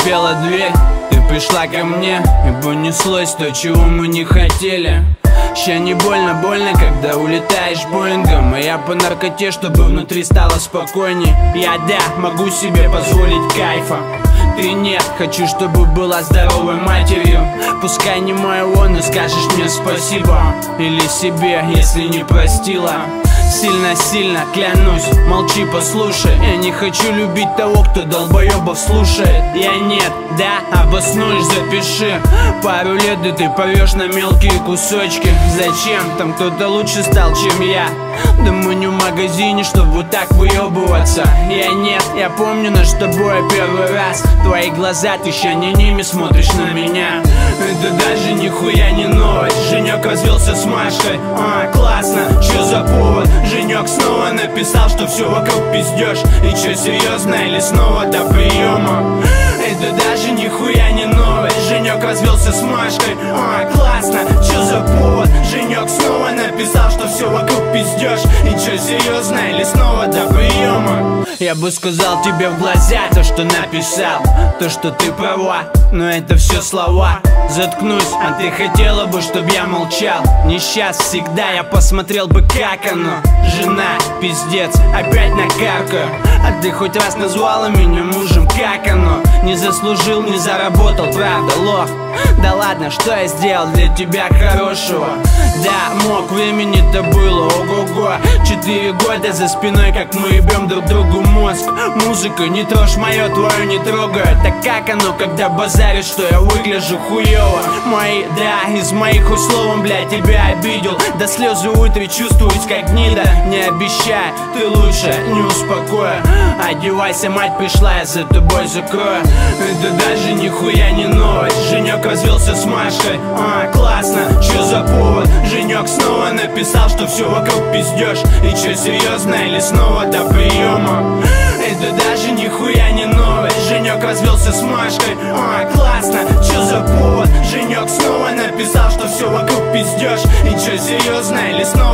заскрипела дверь, ты пришла ко мне, и понеслось то, чего мы не хотели. Ща не больно, когда улетаешь боингом, и я по наркоте, чтобы внутри стало спокойней. Я могу себе позволить кайфа, ты нет. Хочу, чтобы была здоровой матерью. Пускай не моего, но скажешь мне спасибо. Или себе, если не простила. Сильно, клянусь, молчи, послушай. Я не хочу любить того, кто долбоебов слушает. Я нет, обоснуешь, запиши. Пару лет, и ты порвешь на мелкие кусочки. Зачем? Там кто-то лучше стал, чем я. Да мы не в магазине, чтобы вот так выебываться. Я нет, я помню наш с тобой первый раз. Твои глаза, ты ща не ними смотришь на меня. Это даже нихуя не новость. Женек развелся с Машкой, классно, чё за повод? Женек снова написал, что все вокруг пиздёшь. И чё, серьезно или снова до приема? Это даже нихуя не новость. Женек развелся с Машкой, классно, чё за повод? Женек снова написал, что все вокруг пиздёшь. И чё, серьезно или снова до приема? Я бы сказал тебе в глаза то, что написал, то, что ты права, но это все слова. Заткнусь, а ты хотела бы, чтоб я молчал. Не сейчас, всегда я посмотрел бы, как оно. Жена, пиздец, опять накаркаю. А ты хоть раз назвала меня мужем, как оно? Не заслужил, не заработал, правда, лох. Да ладно, что я сделал для тебя хорошего? Да, мог, времени-то было, ого-го. 4 года за спиной, как мы ебем друг другу мозг. Музыка, не трожь мое, твою не трогаю. Так как оно, когда базаришь, что я выгляжу хуёво? Мои, из моих условий, блядь, тебя обидел. До слезы утри чувствуюсь, как гнида. Не обещай, ты лучше не успокоя. Одевайся, мать пришла, я за тобой закрою. Это даже нихуя не новость. Женек развелся с Машкой, классно, чё за повод? Женек снова написал, что все вокруг пиздёшь. И чё, серьезно или снова до приема? Это даже нихуя не новость. Женек развелся с Машкой, классно, чё за повод? Женек снова написал, что все вокруг пиздёшь. И чё, серьезно или снова